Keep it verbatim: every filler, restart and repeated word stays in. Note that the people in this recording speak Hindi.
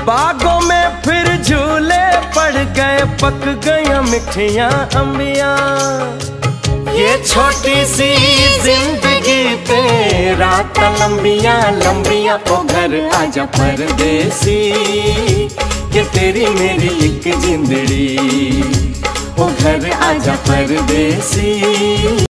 बागों में फिर झूले पड़ गए, पक गया मिठियां अंबियां। ये छोटी सी जिंदगी पे रात लंबियां लंबियां। ओ घर आजा परदेसी, कि तेरी मेरी एक जिंदड़ी। ओ घर आजा परदेसी।